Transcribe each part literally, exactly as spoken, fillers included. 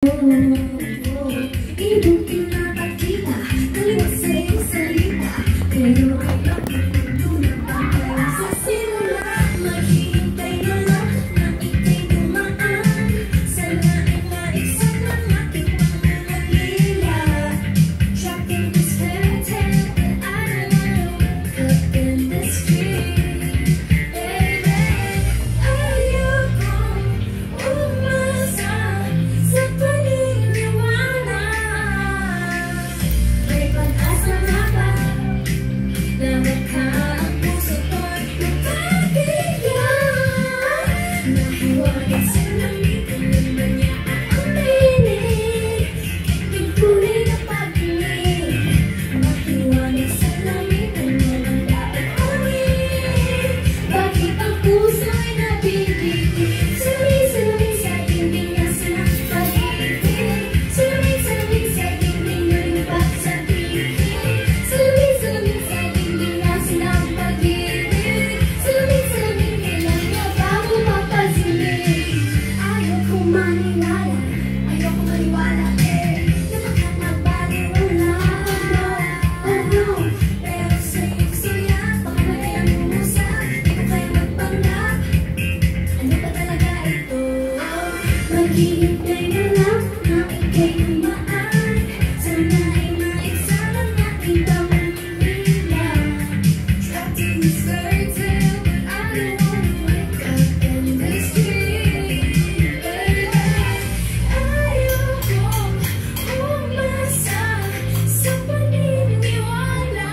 Ibig tinatag kita, kaliwag sa iyong salita, pero ayaw magtuntunang bagay sa simula. Maghihintay na lang na ika'y dumaan, sana ay maiksan ng aking mga nalila. Trapped in this fairy tale, but I don't wanna wake up in this dream. Baby, ayokong umasa sa paniniwala. May pag-asa na ba na baka ang puso ko'y mapagbigan? Nahiwagan sa langit, hindi ba niya ang tinig? Yung kulay na pag-ibig, mahiwagan sa langit, ano ang dapat gawin? Bakit ang puso'y nabibigay? Salamin-salamin sa dingding na sinang pag-ibig. Salamin-salamin sa dingding na lipat sa tingin. Salamin-salamin sa dingding na sinang pag-ibig. Salamin-salamin kailan niya bago mapasimig. Ayoko maniwala, ayoko maniwala, eh, na baka nagbaliwala. Oh no, pero sa'yo gusto yan, baka mali ang umusap, di ko kayo magpanggap. Ano ba talaga ito? Maghihintay na lang na ika'y dumaan, sana ay maiksan ang aking pamimila. Trapped in this fairy tale, but I don't wanna wake up in this dream. Baby, ayokong umasa sa paniniwala.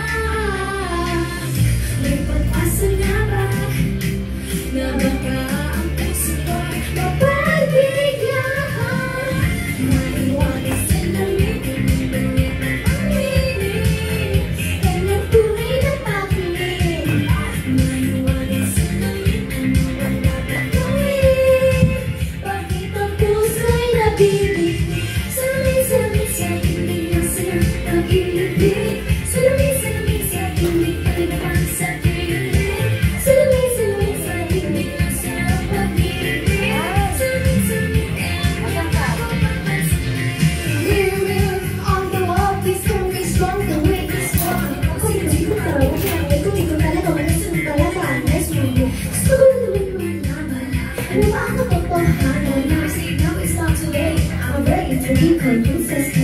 May pag-asa na ba na baka ang puso ko'y mapagbigan? Maiwanan sa langit, hindi ba niya ang tinig? Yan ang tunay na pag-ibig. Maiwanan sa langit, ano ang dapat gawin? Bakit ang puso'y nabibig? Salamin-salamin sa dingding na sinang pag-ibig. Salamin-salamin sa dingding na lipat sa tingin. Salamin-salamin sa dingding na sinang pag-ibig. Salamin-salamin kailan niya bago mapasimig. Real, real, on the wall, please don't be strong, the way is strong. Kung hindi ko talaga, kung hindi ko talaga, wala sa talaga, unless mo. Gusto ko na naman malaman, ano ba ang katotohanan? Now say no, it's not too late. I'm ready to be convinced.